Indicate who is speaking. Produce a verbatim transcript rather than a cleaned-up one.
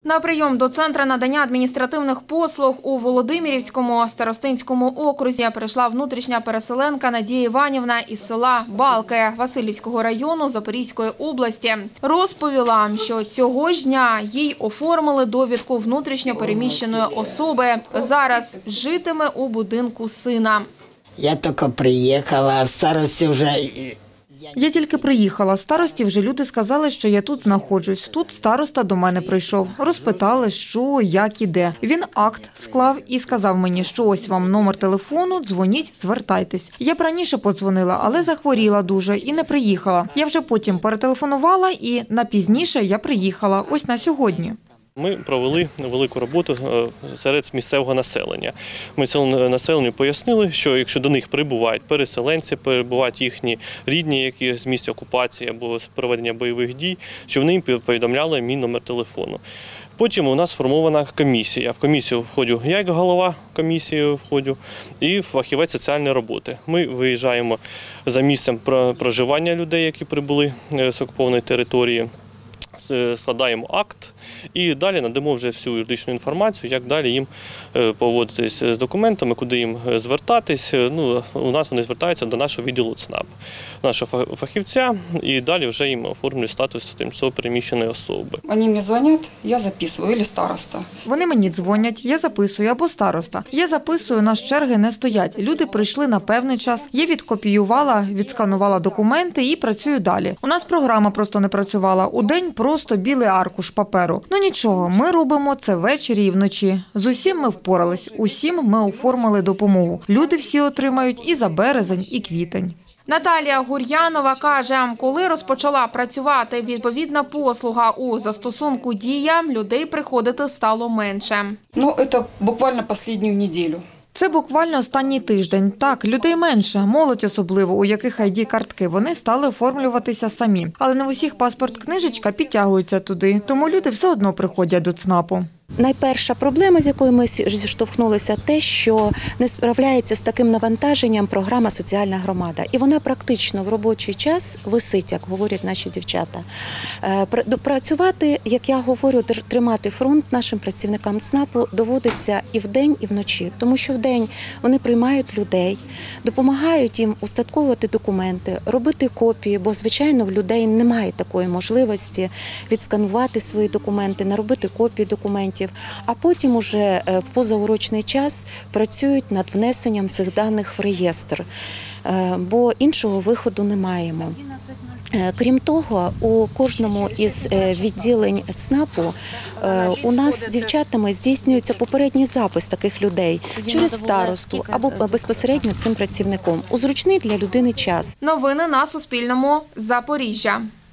Speaker 1: На прийом до Центру надання адміністративних послуг у Володимирівському старостинському окрузі прийшла внутрішня переселенка Надія Іванівна із села Балки Василівського району Запорізької області. Розповіла, що цього ж дня їй оформили довідку внутрішньо переміщеної особи. Зараз житиме у будинку сина.
Speaker 2: Я тільки приїхала, а старості вже...
Speaker 3: Я тільки приїхала. Старості вже люди сказали, що я тут знаходжусь. Тут староста до мене прийшов. Розпитали, що, як і де. Він акт склав і сказав мені, що ось вам номер телефону, дзвоніть, звертайтесь. Я б раніше подзвонила, але захворіла дуже і не приїхала. Я вже потім перетелефонувала і на пізніше я приїхала. Ось на сьогодні.
Speaker 4: Ми провели велику роботу серед місцевого населення. Ми цьому населенню пояснили, що якщо до них прибувають переселенці, прибувають їхні рідні, які з місць окупації або з проведення бойових дій, що вони їм повідомляли мій номер телефону. Потім у нас сформована комісія. В комісію входжу я, як голова комісії входжу, і фахівець соціальної роботи. Ми виїжджаємо за місцем проживання людей, які прибули з окупованої території, складаємо акт і далі надамо вже всю юридичну інформацію, як далі їм поводитись з документами, куди їм звертатись. Ну, у нас вони звертаються до нашого відділу ЦНАП, нашого фахівця, і далі вже їм оформлюють статус тимчасово переміщеної особи.
Speaker 5: Вони мені дзвонять, я записую, або староста.
Speaker 3: Вони мені дзвонять, я записую, або староста. Я записую, нас черги не стоять. Люди прийшли на певний час. Я відкопіювала, відсканувала документи і працюю далі. У нас програма просто не працювала. У день просто білий аркуш паперу. Ну нічого, ми робимо це ввечері і вночі. З усім ми впорались, усім ми оформили допомогу. Люди всі отримають і за березень, і квітень.
Speaker 1: Наталія Гур'янова каже, коли розпочала працювати відповідна послуга у застосунку «Дія», людей приходити стало менше.
Speaker 5: Ну, це буквально останню неділю.
Speaker 3: Це буквально останній тиждень. Так, людей менше, молодь особливо, у яких ай ді-картки, вони стали оформлюватися самі. Але не в усіх паспорт-книжечка підтягується туди, тому люди все одно приходять до ЦНАПу.
Speaker 6: Найперша проблема, з якою ми зіштовхнулися, те, що не справляється з таким навантаженням програма «Соціальна громада». І вона практично в робочий час висить, як говорять наші дівчата. Працювати, як я говорю, тримати фронт нашим працівникам ЦНАПу доводиться і вдень, і вночі. Тому що вдень вони приймають людей, допомагають їм устатковувати документи, робити копії, бо, звичайно, в людей немає такої можливості відсканувати свої документи, наробити копії документів. А потім уже в позаурочний час працюють над внесенням цих даних в реєстр, бо іншого виходу не маємо. Крім того, у кожному із відділень ЦНАПу у нас з дівчатами здійснюється попередній запис таких людей через старосту або безпосередньо цим працівником у зручний для людини час.
Speaker 1: Новини на Суспільному. Запоріжжя.